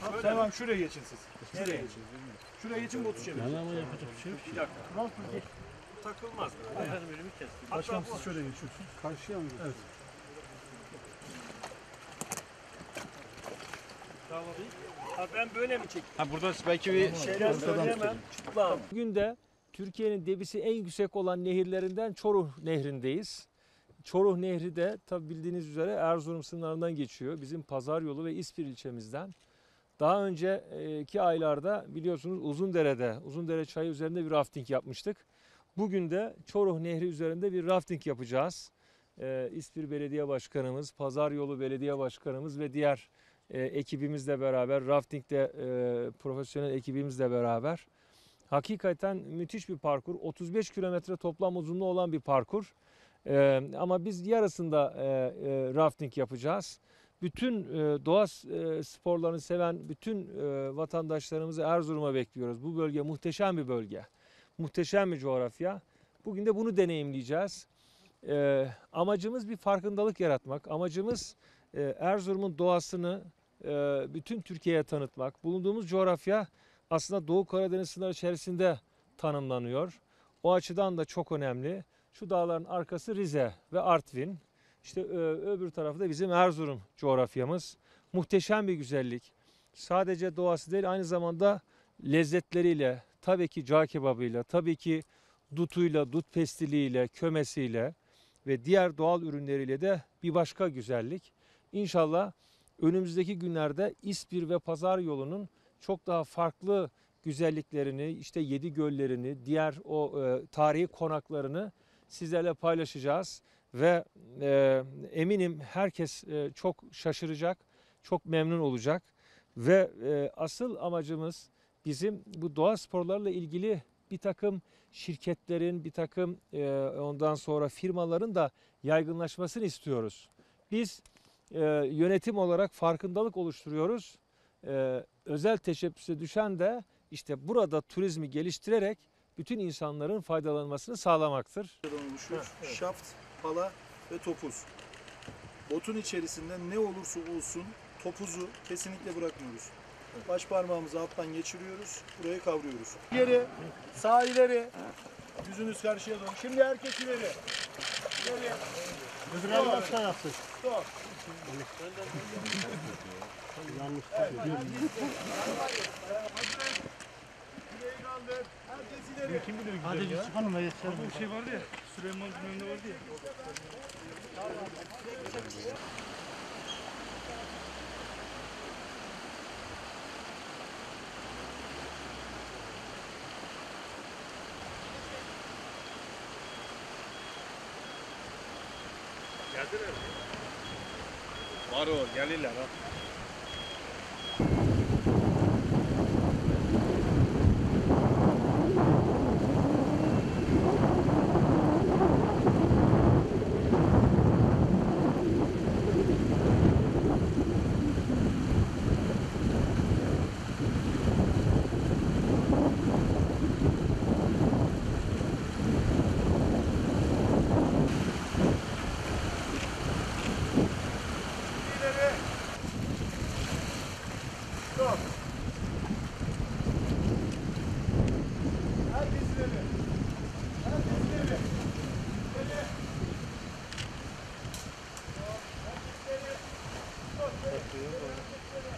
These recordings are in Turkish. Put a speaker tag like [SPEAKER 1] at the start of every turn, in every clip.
[SPEAKER 1] Tamam şuraya geçin siz. Şuraya geçin. Şuraya geçin botu çevirin.
[SPEAKER 2] Yani ama yapacak bir şey yok.
[SPEAKER 1] Bir dakika. Takılmaz böyle. Başkanım siz şöyle geçiyorsunuz.
[SPEAKER 3] Karşıya mı?
[SPEAKER 1] Evet. Ben böyle mi çekeyim?
[SPEAKER 2] Ha burada belki bir
[SPEAKER 1] Şeyler söyleyemem. Çıplağım.
[SPEAKER 4] Bugün de Türkiye'nin debisi en yüksek olan nehirlerinden Çoruh Nehri'ndeyiz. Çoruh Nehri de tabi bildiğiniz üzere Erzurum sınırlarından geçiyor. Bizim Pazaryolu ve İspir ilçemizden. Daha önceki aylarda biliyorsunuz Uzundere Çayı üzerinde bir rafting yapmıştık. Bugün de Çoruh Nehri üzerinde bir rafting yapacağız. İspir Belediye Başkanımız, Pazaryolu Belediye Başkanımız ve diğer ekibimizle beraber, raftingde profesyonel ekibimizle beraber. Hakikaten müthiş bir parkur. 35 kilometre toplam uzunluğu olan bir parkur. Ama biz yarısında rafting yapacağız. Bütün doğa sporlarını seven bütün vatandaşlarımızı Erzurum'a bekliyoruz. Bu bölge muhteşem bir bölge. Muhteşem bir coğrafya. Bugün de bunu deneyimleyeceğiz. Amacımız bir farkındalık yaratmak. Amacımız Erzurum'un doğasını bütün Türkiye'ye tanıtmak. Bulunduğumuz coğrafya aslında Doğu Karadeniz sınırı içerisinde tanımlanıyor. O açıdan da çok önemli. Şu dağların arkası Rize ve Artvin. İşte öbür tarafı da bizim Erzurum coğrafyamız. Muhteşem bir güzellik. Sadece doğası değil, aynı zamanda lezzetleriyle, tabii ki cağ kebabıyla, tabii ki dutuyla, dut pestiliyle, kömesiyle ve diğer doğal ürünleriyle de bir başka güzellik. İnşallah önümüzdeki günlerde İspir ve Pazaryolu'nun çok daha farklı güzelliklerini, işte Yedi Göllerini, diğer o tarihi konaklarını sizlerle paylaşacağız. Ve eminim herkes çok şaşıracak, çok memnun olacak. Ve asıl amacımız bizim bu doğa sporlarıyla ilgili bir takım şirketlerin, bir takım ondan sonra firmaların da yaygınlaşmasını istiyoruz. Biz yönetim olarak farkındalık oluşturuyoruz. Özel teşebbüse düşen de işte burada turizmi geliştirerek bütün insanların faydalanmasını sağlamaktır.
[SPEAKER 1] Şaft, pala ve topuz. Botun içerisinde ne olursa olsun topuzu kesinlikle bırakmıyoruz. Baş parmağımızı alttan geçiriyoruz, burayı kavruyoruz. İleri, sağ ileri, yüzünüz karşıya dön. Şimdi herkes ileri. İleri.
[SPEAKER 3] Öbür abi başka yapsın.
[SPEAKER 1] Stop.
[SPEAKER 3] Yanlış.
[SPEAKER 1] İleri kaldır. Herkes ileri.
[SPEAKER 3] Kim bilir güzel ya? Hadi çıkalım.
[SPEAKER 2] bir şey vardı ya. Süleyman Cümle'nde vardı ya.
[SPEAKER 1] Geldiler mi?
[SPEAKER 2] Var o gelirler ha.
[SPEAKER 1] İleri. Stop. Herkes ileri. Herkes ileri. İleri. Stop. Herkes ileri. Stop. Herkes ileri.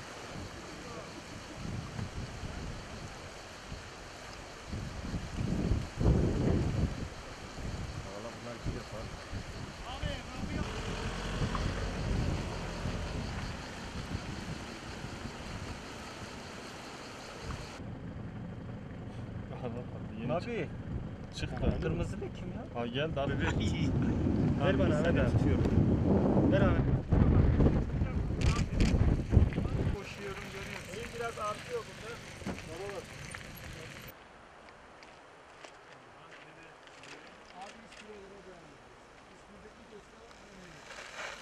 [SPEAKER 2] Abi. Çıktı.
[SPEAKER 4] Kırmızı da kim ya?
[SPEAKER 2] Ha gel daha bebek.
[SPEAKER 4] Ver bana,
[SPEAKER 2] sen
[SPEAKER 4] ver.
[SPEAKER 2] tutuyorum.
[SPEAKER 4] Ver abi.
[SPEAKER 1] Koşuyorum görüyorsun. Eğim biraz artıyor burada. Baba bak.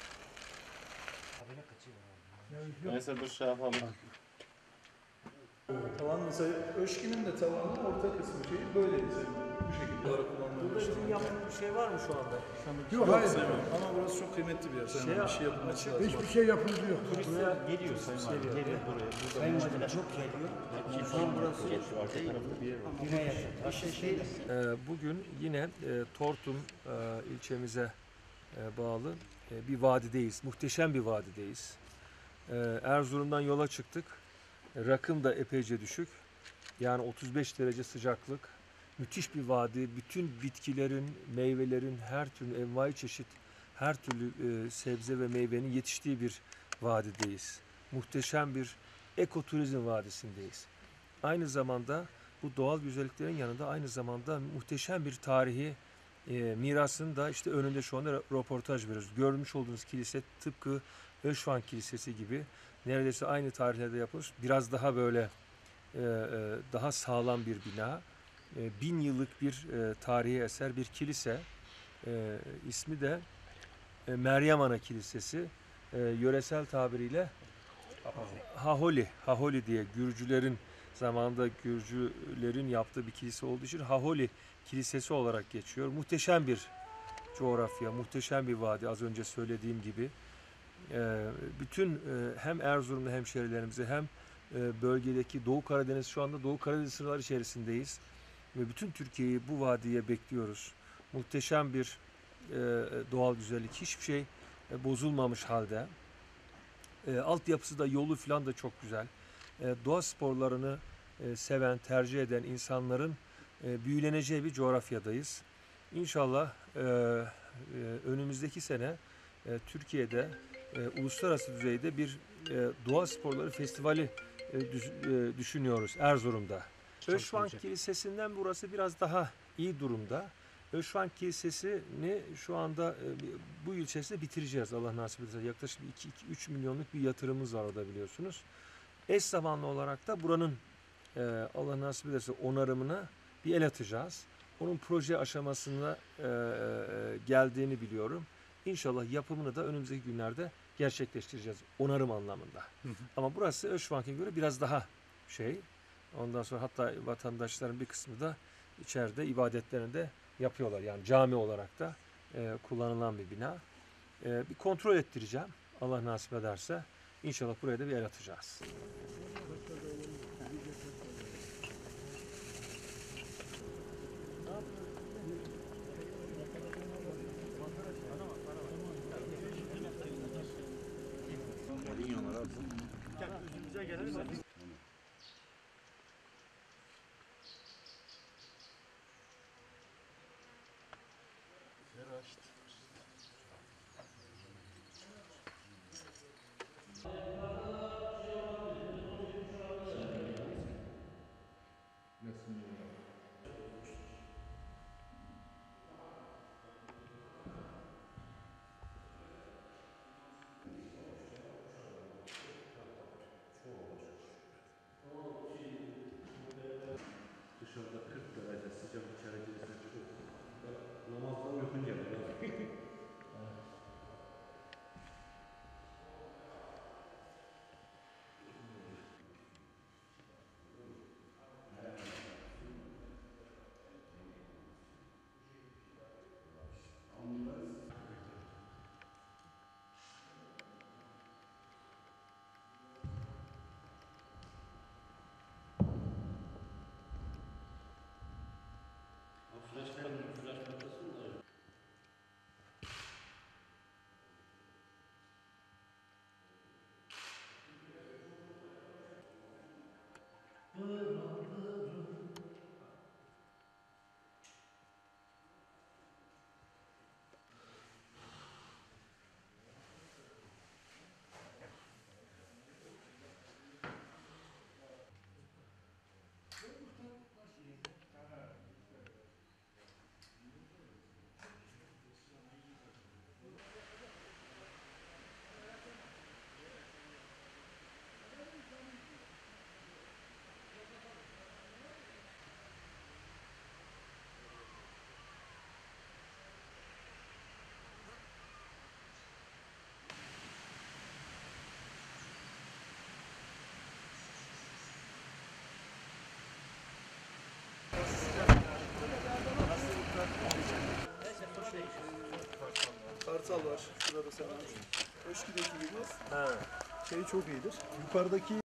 [SPEAKER 2] Neyse dur şey yapalım.
[SPEAKER 1] Tavan mesela Öşkin'in de tavanının orta kısmı şeyi böyle bu şekilde kullanmaya
[SPEAKER 4] Burada bizim
[SPEAKER 1] başlamak.
[SPEAKER 4] yaptığımız bir şey var mı şu anda?
[SPEAKER 3] Yok
[SPEAKER 1] Yok
[SPEAKER 3] hayır.
[SPEAKER 1] Sayın Valim. Ama burası çok kıymetli bir yer. Sayın Valim. Bir şey yapılması lazım.
[SPEAKER 3] Hiçbir şey yapılıyor yok.
[SPEAKER 4] Buraya geliyor Sayın Valim. Geliyor buraya.
[SPEAKER 3] Sayın Valim çok geliyor. Son burası güne yakın. Başka şey
[SPEAKER 4] Bugün yine Tortum ilçemize bağlı bir vadideyiz. Muhteşem bir vadideyiz. Erzurum'dan yola çıktık. Rakım da epeyce düşük. Yani 35 derece sıcaklık. Müthiş bir vadi. Bütün bitkilerin, meyvelerin, her türlü envai çeşit, her türlü sebze ve meyvenin yetiştiği bir vadideyiz. Muhteşem bir ekoturizm vadisindeyiz. Aynı zamanda bu doğal güzelliklerin yanında aynı zamanda muhteşem bir tarihi mirasın da işte önünde şu anda röportaj veriyoruz. Görmüş olduğunuz kilise tıpkı Öşvan Kilisesi gibi neredeyse aynı tarihlerde yapılmış. Biraz daha böyle daha sağlam bir bina. 1000 yıllık bir tarihi eser bir kilise. İsmi de Meryem Ana Kilisesi. Yöresel tabiriyle Haholi. Haholi diye Gürcülerin zamanında Gürcülerin yaptığı bir kilise olduğu için Haholi Kilisesi olarak geçiyor. Muhteşem bir coğrafya, muhteşem bir vadi az önce söylediğim gibi. Bütün hem Erzurumlu hemşehrilerimize hem bölgedeki Doğu Karadeniz, şu anda Doğu Karadeniz sınırları içerisindeyiz. Ve bütün Türkiye'yi bu vadiye bekliyoruz. Muhteşem bir doğal güzellik, hiçbir şey bozulmamış halde. Altyapısı da yolu falan da çok güzel. Doğa sporlarını seven, tercih eden insanların büyüleneceği bir coğrafyadayız. İnşallah önümüzdeki sene Türkiye'de uluslararası düzeyde bir doğa sporları festivali düşünüyoruz Erzurum'da. Öşvan Kilisesi'nden burası biraz daha iyi durumda. Öşvan Kilisesi'ni şu anda bu yıl içerisinde bitireceğiz Allah nasip ederse. Yaklaşık 2-3 milyonluk bir yatırımımız var orada biliyorsunuz. Eş zamanlı olarak da buranın Allah nasip ederse onarımına bir el atacağız. Onun proje aşamasına geldiğini biliyorum. İnşallah yapımını da önümüzdeki günlerde gerçekleştireceğiz onarım anlamında. Ama burası Öşvank'e göre biraz daha şey. Ondan sonra hatta vatandaşların bir kısmı da içeride ibadetlerini de yapıyorlar. Yani cami olarak da kullanılan bir bina. Bir kontrol ettireceğim. Allah nasip ederse. İnşallah buraya da bir el atacağız.
[SPEAKER 5] Dışarıda 40 derece sıcak içeri girirsen çok. Namazdan uykun gelir.
[SPEAKER 1] Mesela Özki'deki gibi
[SPEAKER 4] He.
[SPEAKER 1] şey çok iyidir. Yukarıdaki